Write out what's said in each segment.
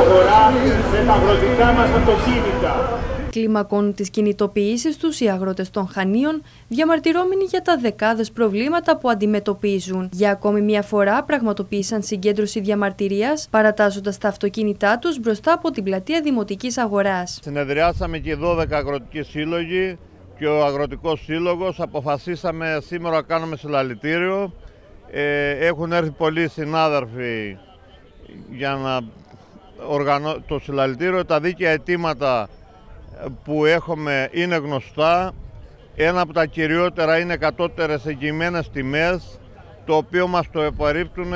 αγορά με τα αγροτικά μας αυτοκίνητα. Κλιμακώνουν τις κινητοποιήσεις τους οι αγρότες των Χανίων, διαμαρτυρόμενοι για τα δεκάδες προβλήματα που αντιμετωπίζουν. Για ακόμη μια φορά πραγματοποίησαν συγκέντρωση διαμαρτυρίας, παρατάσσοντας τα αυτοκίνητά τους μπροστά από την πλατεία Δημοτικής Αγοράς. Συνεδριάσαμε και 12 αγροτικοί σύλλογοι και ο Αγροτικός Σύλλογος. Αποφασίσαμε σήμερα να κάνουμε συλλαλητήριο. Έχουν έρθει πολλοί συνάδελφοι για να οργανώσουν το συλλαλητήριο. Τα δίκαια αιτήματα που έχουμε είναι γνωστά. Ένα από τα κυριότερα είναι κατώτερες εγγυημένες τιμές, το οποίο μας το επαρρίπτουν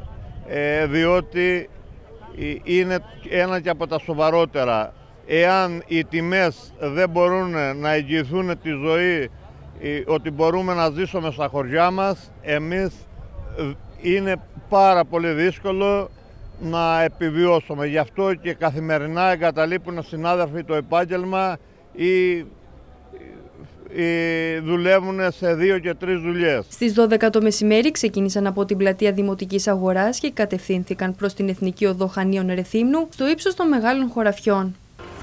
διότι είναι ένα και από τα σοβαρότερα. Εάν οι τιμές δεν μπορούν να εγγυηθούν τη ζωή, ότι μπορούμε να ζήσουμε στα χωριά μας, εμείς είναι πάρα πολύ δύσκολο να επιβιώσουμε. Γι' αυτό και καθημερινά εγκαταλείπουν συνάδελφοι το επάγγελμα ή δουλεύουν σε 2 και 3 δουλειές. Στις 12 το μεσημέρι ξεκίνησαν από την πλατεία Δημοτικής Αγοράς και κατευθύνθηκαν προς την Εθνική Οδό Χανίων Ρεθύμνου στο ύψος των μεγάλων χωραφιών.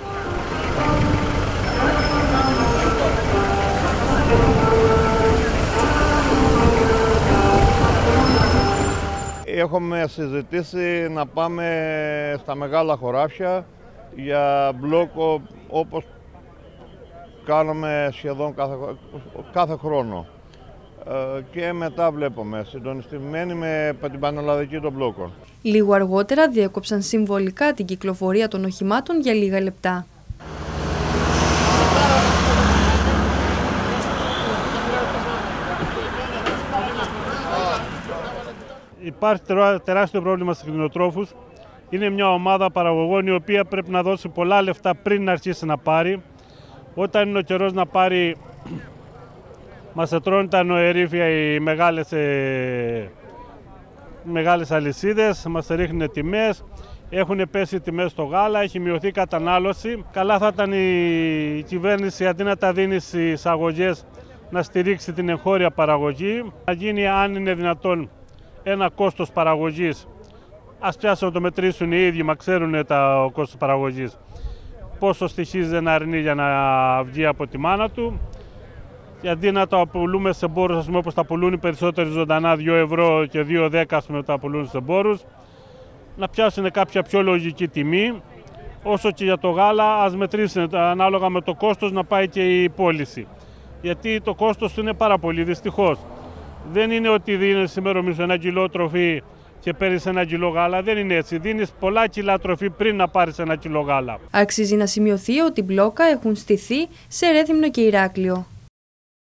Έχουμε συζητήσει να πάμε στα μεγάλα χωράφια για μπλόκο όπως κάνουμε σχεδόν κάθε χρόνο. Και μετά βλέπουμε συντονιστημένοι με την πανελλαδική των μπλόκων. Λίγο αργότερα διέκοψαν συμβολικά την κυκλοφορία των οχημάτων για λίγα λεπτά. Υπάρχει τεράστιο πρόβλημα στους κτηνοτρόφους. Είναι μια ομάδα παραγωγών η οποία πρέπει να δώσει πολλά λεφτά πριν να αρχίσει να πάρει. Όταν είναι ο καιρός να πάρει, μας τρώνε τα νοερήφια οι μεγάλες αλυσίδες, μας ρίχνουν τιμές, έχουν πέσει τιμές στο γάλα, έχει μειωθεί η κατανάλωση. Καλά θα ήταν η κυβέρνηση αντί να τα δίνει στις εισαγωγές να στηρίξει την εγχώρια παραγωγή, να γίνει αν είναι δυνατόν ένα κόστος παραγωγής, ας πιάσουν να το μετρήσουν οι ίδιοι, μα ξέρουν το κόστος παραγωγής, πόσο στοιχίζει ένα αρνί για να βγει από τη μάνα του, και αντί να τα πουλούμε σε εμπόρους, ας πούμε, όπως τα πουλούν οι περισσότεροι ζωντανά 2 ευρώ και 2,10 ας πούμε, τα πουλούν σε εμπόρους, να πιάσουν κάποια πιο λογική τιμή, όσο και για το γάλα ας μετρήσουν ανάλογα με το κόστος να πάει και η πώληση, γιατί το κόστος του είναι πάρα πολύ, δυστυχώς. Δεν είναι ότι δίνεις σήμερα ένα κιλό τροφή και παίρνεις 1 κιλό γάλα. Δεν είναι έτσι. Δίνεις πολλά κιλά τροφή πριν να πάρεις 1 κιλό γάλα. Αξίζει να σημειωθεί ότι μπλόκα έχουν στηθεί σε Ρέθυμνο και Ηράκλειο.